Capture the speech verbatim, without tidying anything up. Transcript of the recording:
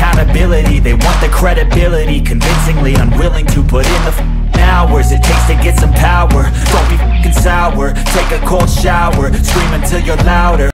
accountability. They want the credibility, convincingly unwilling to put in the f***ing hours it takes to get some power. Don't be f***ing sour, take a cold shower, scream until you're louder.